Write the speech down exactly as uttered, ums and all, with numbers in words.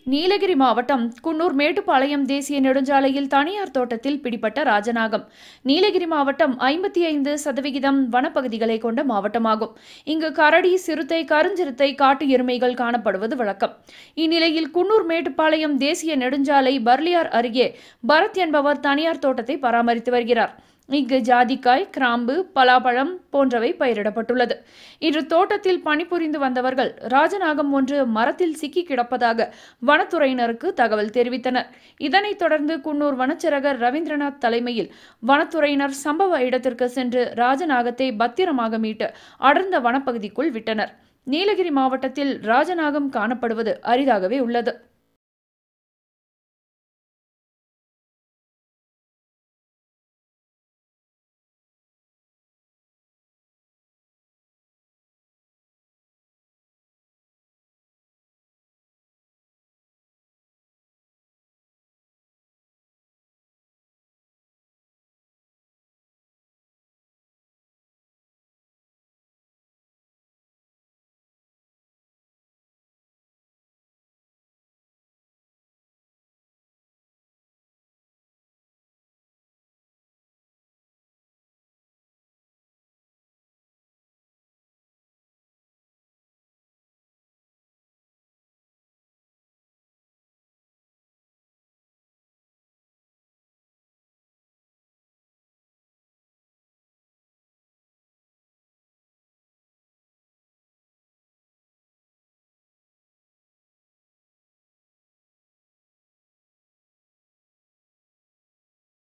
நீலகிரி மாவட்டம் குன்னூர் மேட்டுப்பாளையம் தேசிய நெடுஞ்சாலையில் தனியார் தோட்டத்தில் பிடிபட்ட ராஜநாகம். நீலகிரி மாவட்டம் ஐம்பத்தி ஐந்து சதவிகிதம் வனப்பகுதிகளை கொண்ட மாவட்டமாகும். இங்கு கரடி, சிறுத்தை, கருஞ்சிறுத்தை, காட்டு எருமைகள் காணப்படுவது வழக்கம். இந்நிலையில் குன்னூர் மேட்டுப்பாளையம் தேசிய நெடுஞ்சாலை பர்லியார் அருகே பரத் என்பவர் தனியார் தோட்டத்தை பராமரித்து வருகிறார். இங்கு ஜாதிக்காய், கிராம்பு, பலாப்பழம் போன்றவை பயிரிடப்பட்டுள்ளது. இன்று தோட்டத்தில் பணிபுரிந்து வந்தவர்கள் ராஜநாகம் ஒன்று மரத்தில் சிக்கி கிடப்பதாக வனத்துறையினருக்கு தகவல் தெரிவித்தனர். இதனைத் தொடர்ந்து குன்னூர் வனச்சரகர் ரவீந்திரநாத் தலைமையில் வனத்துறையினர் சம்பவ இடத்திற்கு சென்று ராஜநாகத்தை பத்திரமாக மீட்டு அடர்ந்த வனப்பகுதிக்குள் விட்டனர். நீலகிரி மாவட்டத்தில் ராஜநாகம் காணப்படுவது அரிதாகவே உள்ளது.